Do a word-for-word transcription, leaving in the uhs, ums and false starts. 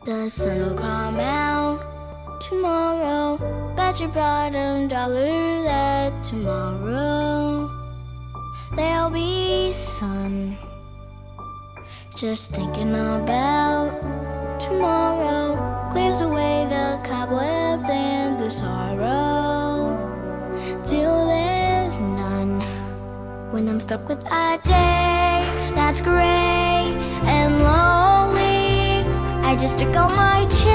The sun will come out tomorrow. Bet your bottom dollar that tomorrow there'll be sun. Just thinking about tomorrow clears away the cobwebs and the sorrow till there's none. When I'm stuck with a day that's gray and lonely, I just stick on my chin